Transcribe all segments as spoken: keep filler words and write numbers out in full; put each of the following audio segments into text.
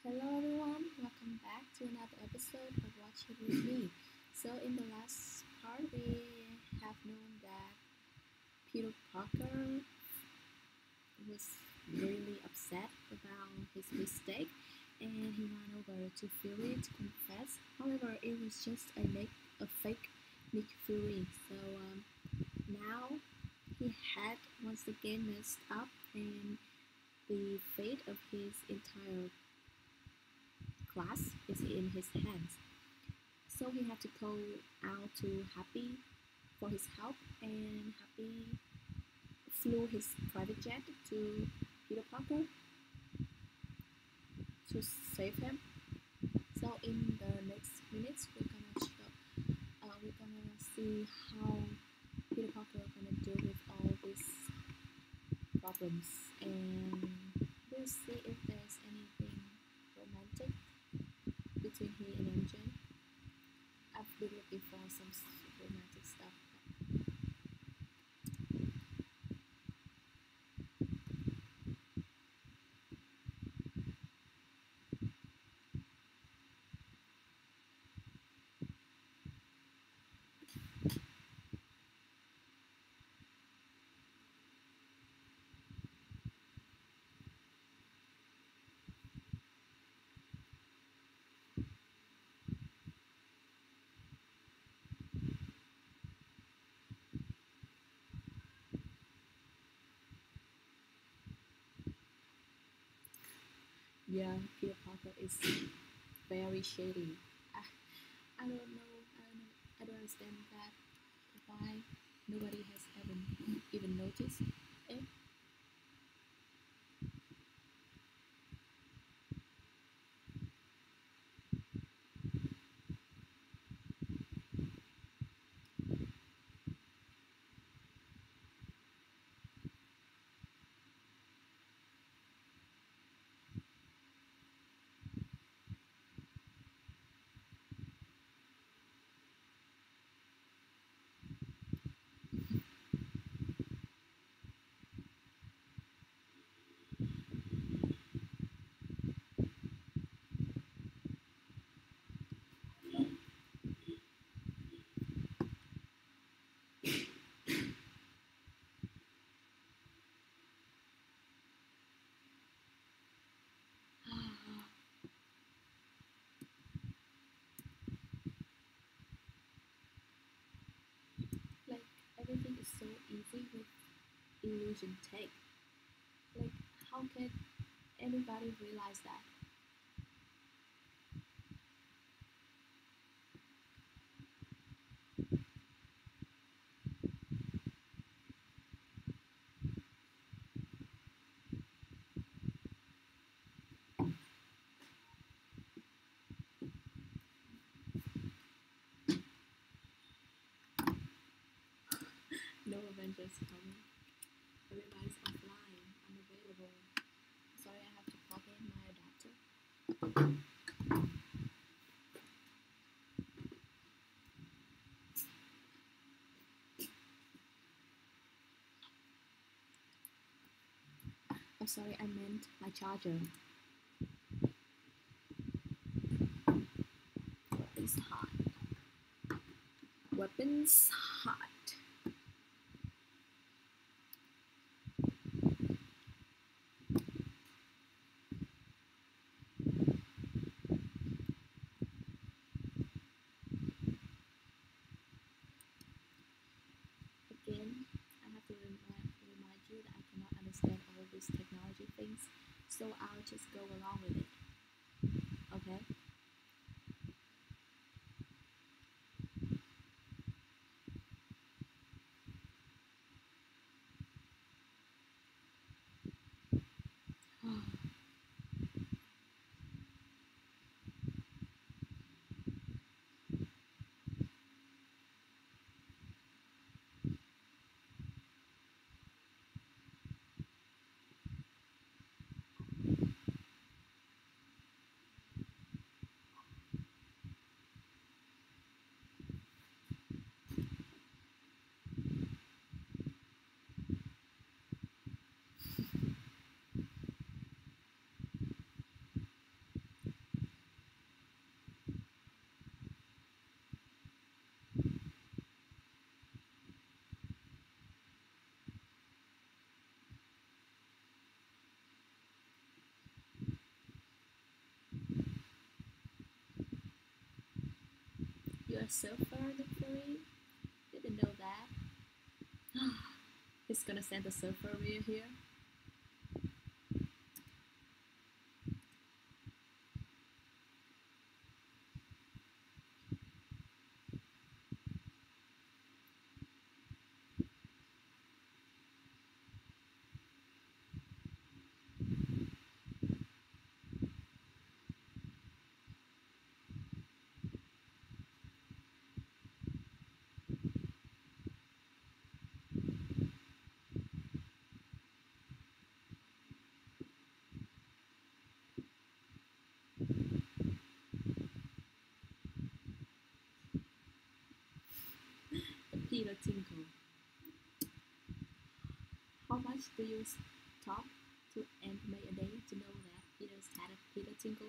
Hello everyone, welcome back to another episode of Watch It With Me. So in the last part we have known that Peter Parker was really upset about his mistake and he ran over to Fury to confess. However, it was just a, Nick, a fake Nick Fury. So um, now he had once again messed up and the fate of his entire class is in his hands. So he had to go out to Happy for his help, and Happy flew his private jet to Peter Parker to save him. So in the next minutes, we're gonna show, uh, we're gonna see how Peter Parker gonna deal with all these problems, and we'll see if there's anything romantic between he and M J. I've been looking for some romantic stuff. Yeah, Peter Parker is very shady. I, I don't know. I don't know. I don't understand that why nobody has ever even noticed it. Like everything is so easy with illusion tech. Like how can anybody realize that? No Avengers coming. Everybody's offline, unavailable. Sorry, I have to plug in my adapter. Oh, sorry, I meant my charger. Weapons hot. Weapons hot. Again, I have to remind, remind you that I cannot understand all these technology things, so I'll just go along with it. Okay? a surfer, the furry. Didn't know that. He's gonna send the surfer rear here. The Peter Tinkle. How much do you stop to animate a day to know that Peter's had a Peter Tinkle?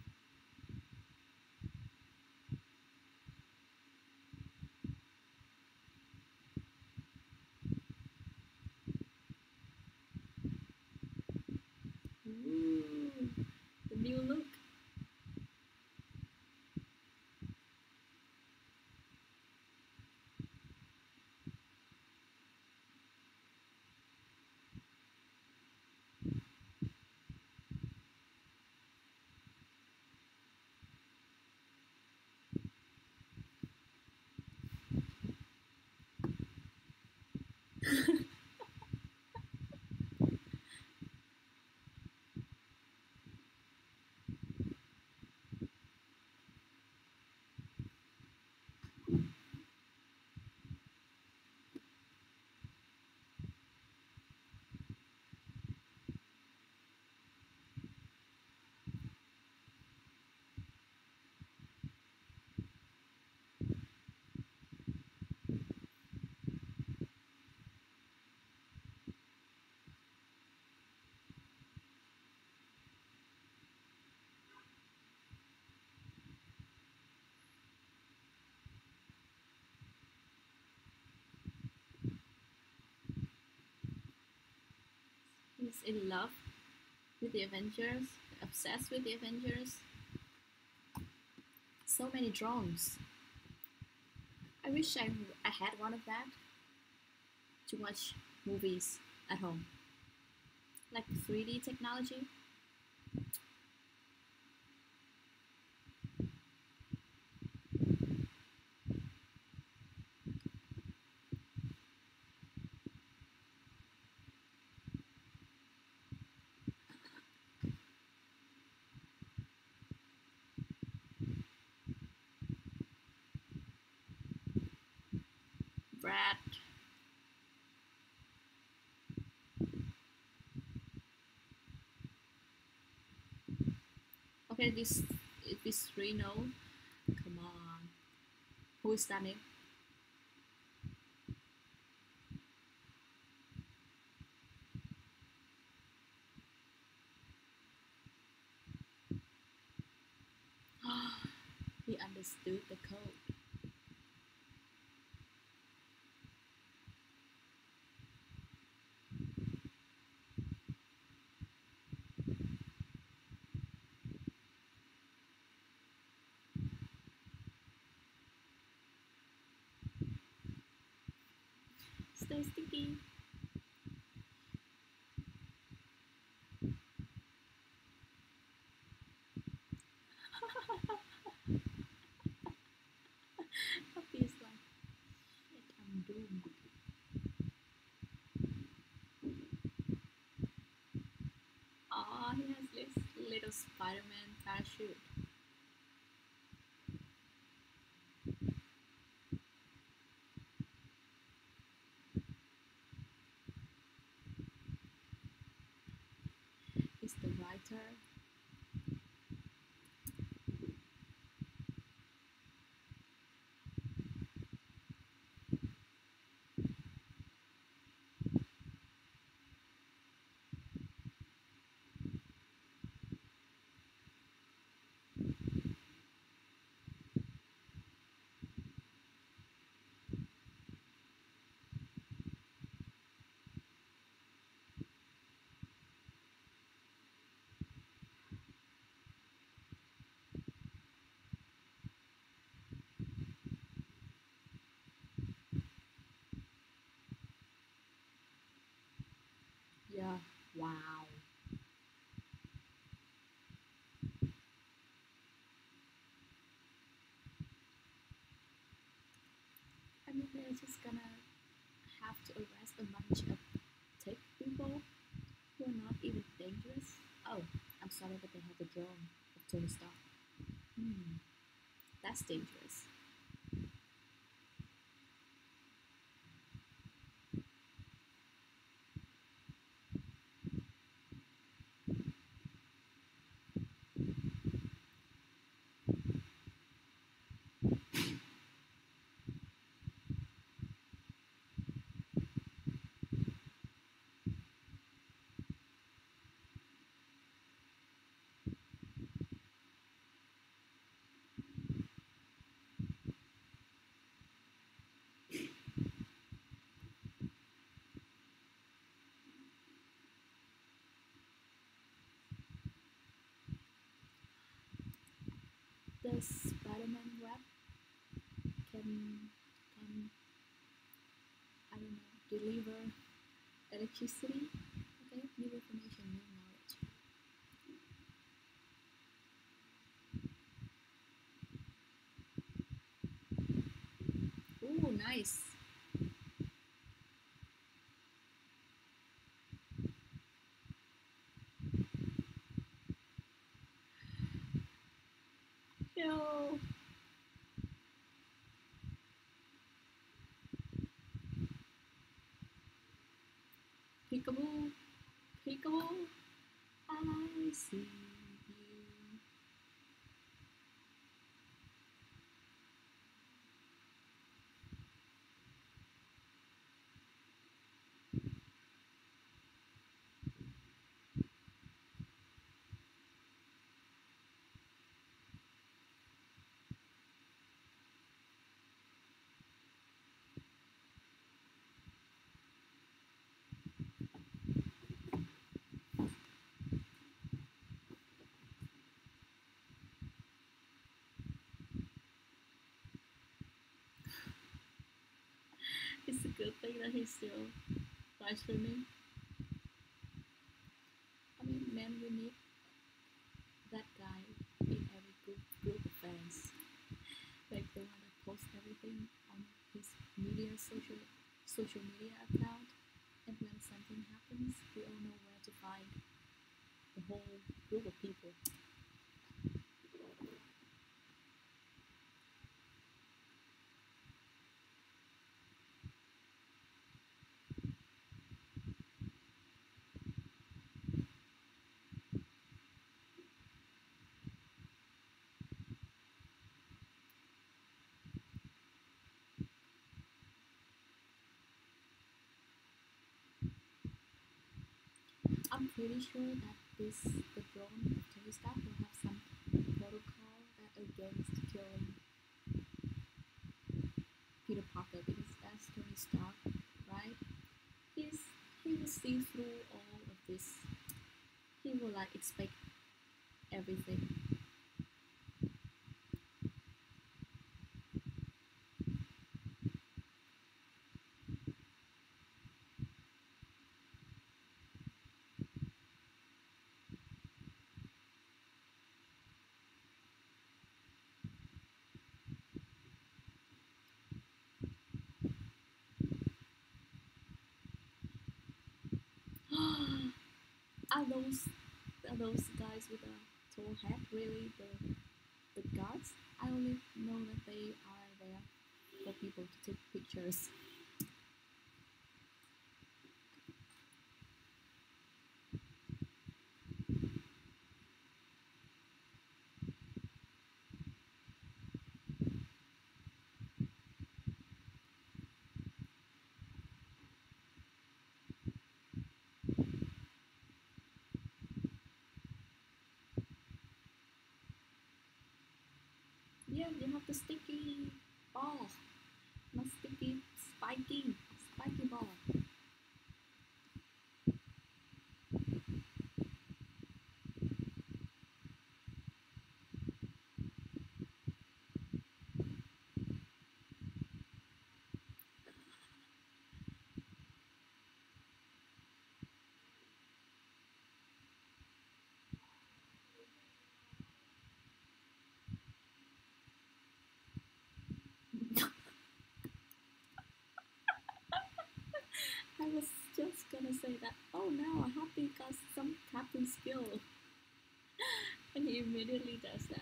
Ooh, the new look. He's in love with the Avengers, obsessed with the Avengers. So many drones. I wish I, I had one of that to watch movies at home. Like three D technology. Brad. Okay, this this three no. Come on. Who is standing? He understood the code. Stay sticky. Puppy is like, shit, I'm doomed. Aw, he has this little Spider-Man parachute. He's the writer. they're just gonna have to arrest a bunch of tech people who are not even dangerous. Oh, I'm sorry, but they have the drone of Tony Stark. Hmm, that's dangerous. The Spider-Man web can can I don't know deliver electricity. Okay, new information, new knowledge. Ooh, nice. Yo, peekaboo, peekaboo. I see you. It's a good thing that he's still live streaming. I mean, man, we need that guy in every group group of fans. Like the one that posts everything on his media social social media account, and when something happens, we all know where to find the whole group of people. I'm pretty sure that this the drone of Tony Stark will have some protocol that against killing Peter Parker because that's Tony Stark, right? He's he will see through all of this. He will like expect everything. Are those are those guys with a tall hat really the the guards? I only know that they are there for people to take pictures. Yeah, you have the sticky ball, not sticky, spiky, spiky ball. I was just gonna say that, oh no, Happy got some tapping skill. And he immediately does that.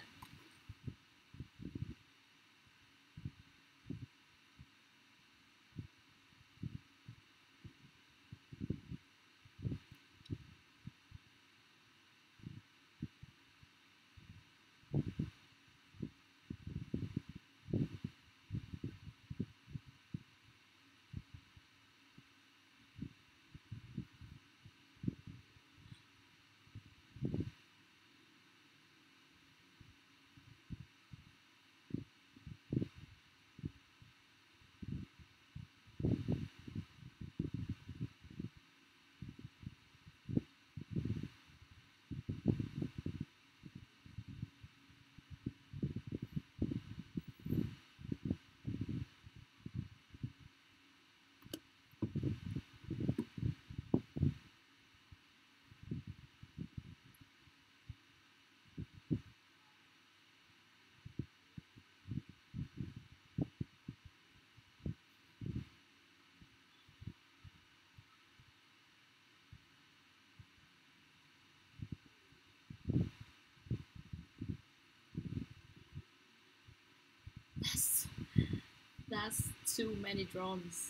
That's, that's too many drones.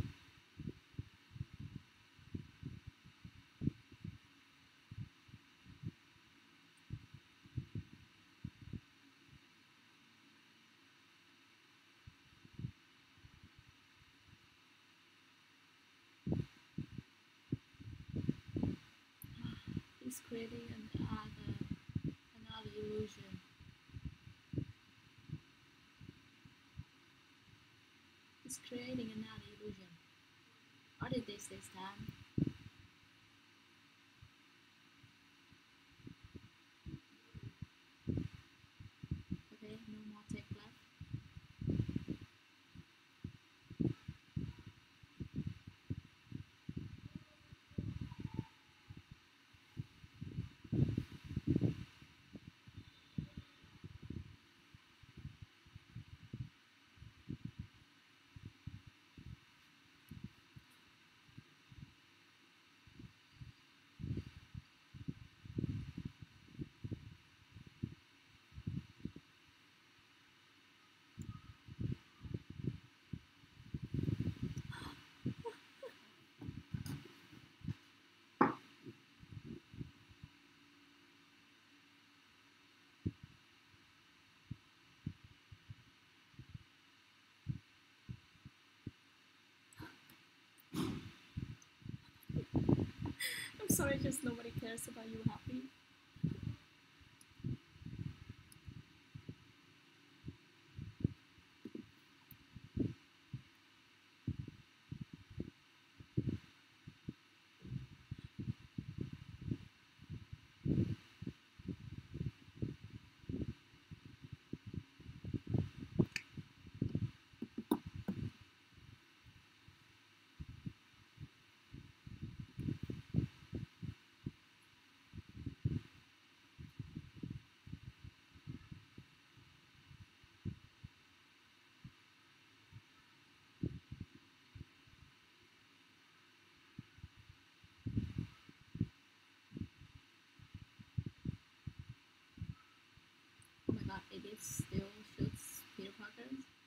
He's creating another, another illusion. He's creating another illusion. Or did this this time? Okay, no more tech left. I'm sorry, just nobody cares about you, Happy. Oh my god, it is still shoots Peter Parker.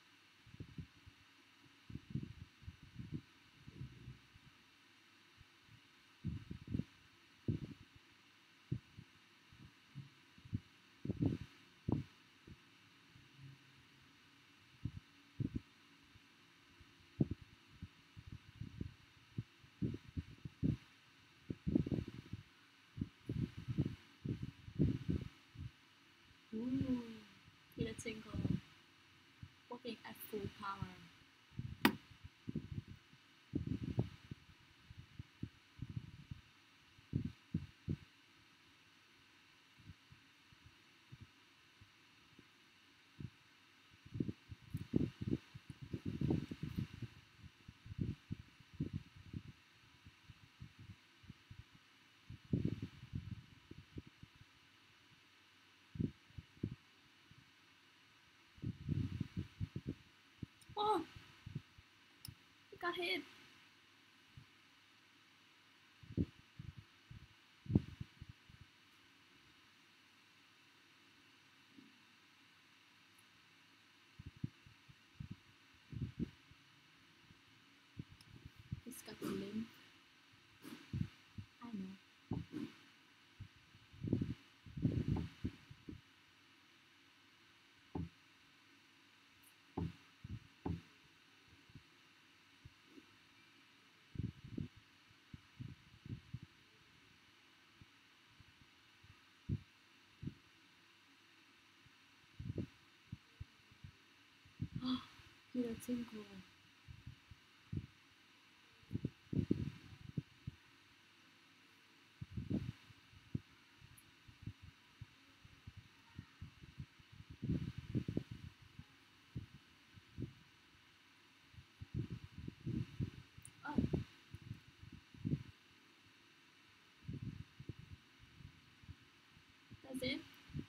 Ooh, Peter Tinkle working at full power. Oh, he got hit. Peter Tingle. Oh, that's it.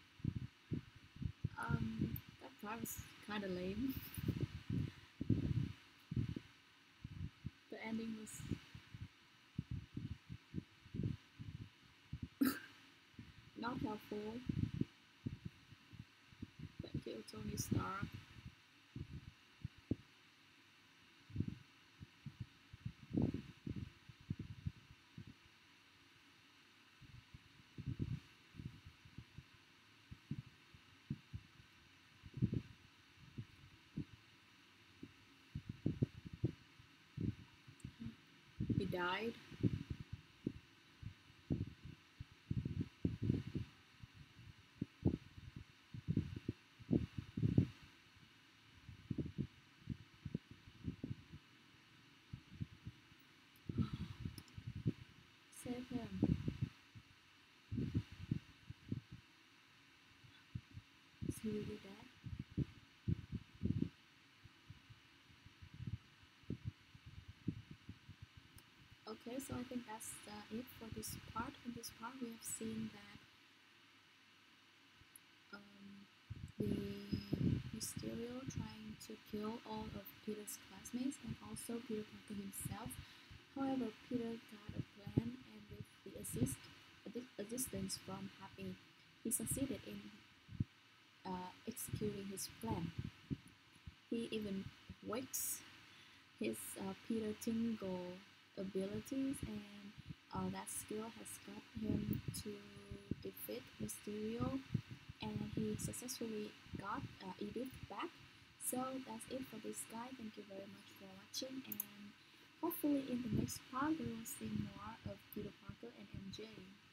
Um, that part was kind of lame. The ending was not helpful. Thank you, Tony Stark. He died. Save him. Is he really dead? Okay, so I think that's uh, it for this part. In this part, we have seen that um, the Mysterio trying to kill all of Peter's classmates and also Peter Parker himself. However, Peter got a plan, and with the assist, assistance from Happy, he succeeded in uh, executing his plan. He even wakes his uh, Peter Tingle abilities, and uh, that skill has got him to defeat Mysterio, and he successfully got uh, Edith back. So that's it for this guy. Thank you very much for watching, and hopefully in the next part we will see more of Peter Parker and M J.